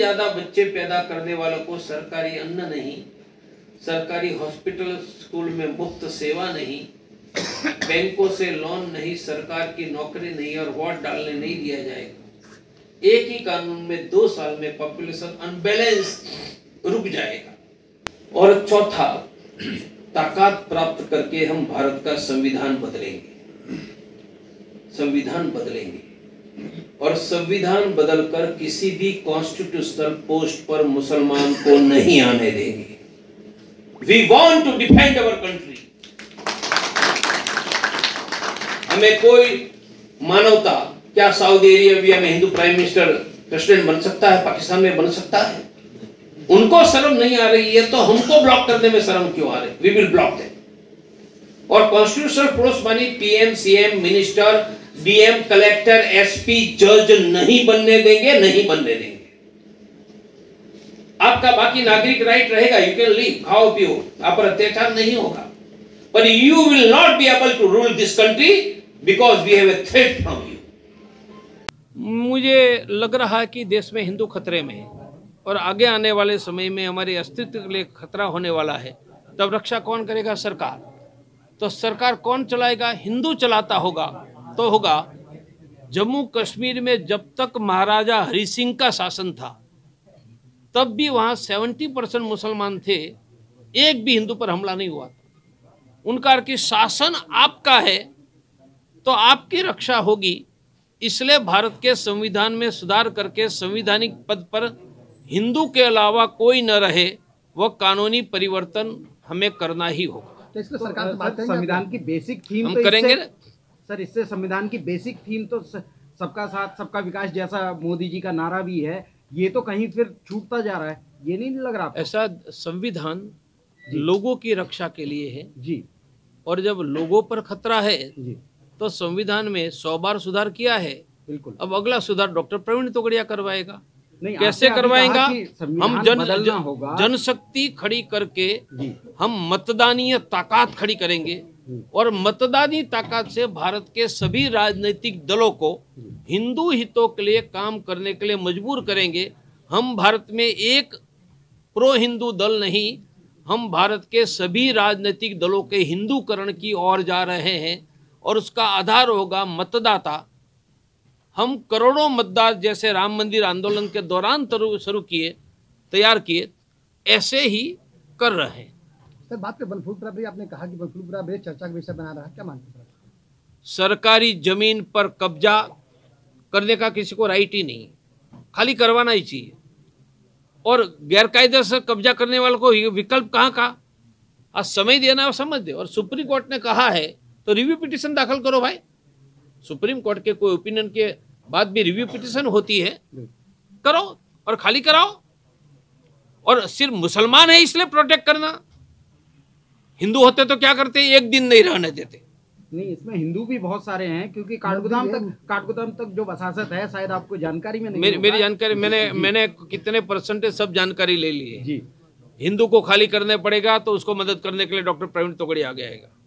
ज्यादा बच्चे पैदा करने वालों को सरकारी अन्न नहीं, सरकारी हॉस्पिटल स्कूल में मुफ्त सेवा नहीं, बैंकों से लोन नहीं, सरकार की नौकरी नहीं और वोट डालने नहीं दिया जाएगा। एक ही कानून में 2 साल में पॉपुलेशन अनबैलेंस रुक जाएगा। और चौथा, ताकत प्राप्त करके हम भारत का संविधान बदलेंगे, संविधान बदलेंगे और संविधान बदलकर किसी भी कॉन्स्टिट्यूशनल पोस्ट पर मुसलमान को नहीं आने देंगे। We want to defend our country. हमें कोई मानवता, क्या सऊदी अरेबिया में हिंदू प्राइम मिनिस्टर प्रेसिडेंट बन सकता है? पाकिस्तान में बन सकता है? उनको शर्म नहीं आ रही है तो हमको ब्लॉक करने में शर्म क्यों आ रही? We will block them. और कॉन्स्टिट्यूशनल पोस्ट मानी PM, CM, minister, DM, collector, SP, जज नहीं बनने देंगे, नहीं बनने देंगे। आपका बाकी नागरिक राइट रहेगा, यू कैन लीव, खाओ पियो, आप पर अत्याचार नहीं होगा, पर you will not be able to rule this country because we have a threat from you. मुझे लग रहा है कि देश में हिंदू खतरे में है और आगे आने वाले समय में हमारे अस्तित्व के लिए खतरा होने वाला है। तब रक्षा कौन करेगा? सरकार। तो सरकार कौन चलाएगा? हिंदू चलाता होगा तो होगा। जम्मू कश्मीर में जब तक महाराजा हरि सिंह का शासन था तब भी वहाँ 70% मुसलमान थे, एक भी हिंदू पर हमला नहीं हुआ था। उनका कि शासन आपका है तो आपकी रक्षा होगी, इसलिए भारत के संविधान में सुधार करके संवैधानिक पद पर हिंदू के अलावा कोई न रहे, वह कानूनी परिवर्तन हमें करना ही होगा। तो इसको सरकार संविधान की बेसिक थीम हम तो करेंगे सर, इससे संविधान की बेसिक थीम तो सबका साथ सबका विकास जैसा मोदी जी का नारा भी है, ये तो कहीं फिर छूटता जा रहा है, ये नहीं लग रहा आपको? ऐसा संविधान लोगों की रक्षा के लिए है जी, और जब लोगों पर खतरा है जी तो संविधान में 100 बार सुधार किया है। बिल्कुल। अब अगला सुधार डॉक्टर प्रवीण तोगड़िया करवाएगा। नहीं, कैसे करवाएगा? हम जनशक्ति खड़ी करके हम मतदानीय ताकत खड़ी करेंगे और मतदानी ताकत से भारत के सभी राजनीतिक दलों को हिंदू हितों के लिए काम करने के लिए मजबूर करेंगे। हम भारत में एक प्रो हिंदू दल नहीं, हम भारत के सभी राजनीतिक दलों के हिंदूकरण की ओर जा रहे हैं और उसका आधार होगा मतदाता। हम करोड़ों मतदाता जैसे राम मंदिर आंदोलन के दौरान शुरू किए, तैयार किए, ऐसे ही कर रहे हैं। सर, बात पे बनफूलपुरा ब्रिज, आपने कहा कि बनफूलपुरा ब्रिज चर्चा का विषय बना रहा है, क्या मानते हैं? सरकारी जमीन पर कब्जा करने का किसी को राइट ही नहीं, खाली करवाना ही चाहिए। और गैरकायदे से कब्जा करने वालों को विकल्प कहाँ का? आज समय देना है, समझ दे। और सुप्रीम कोर्ट ने कहा है तो रिव्यू पिटीशन दाखिल करो भाई। सुप्रीम कोर्ट के कोई ओपिनियन के बाद भी रिव्यू पिटीशन होती है, करो और खाली कराओ। और सिर्फ मुसलमान है इसलिए प्रोटेक्ट करना, हिंदू होते तो क्या करते? एक दिन नहीं रहने देते। नहीं, इसमें हिंदू भी बहुत सारे हैं, क्योंकि काठगोदाम तक जो वसासत है, शायद आपको जानकारी में नहीं। मेरी जानकारी, मैंने कितने परसेंटेज सब जानकारी ले ली है। हिंदू को खाली करने पड़ेगा तो उसको मदद करने के लिए डॉक्टर प्रवीण तोगड़िया आगे आएगा।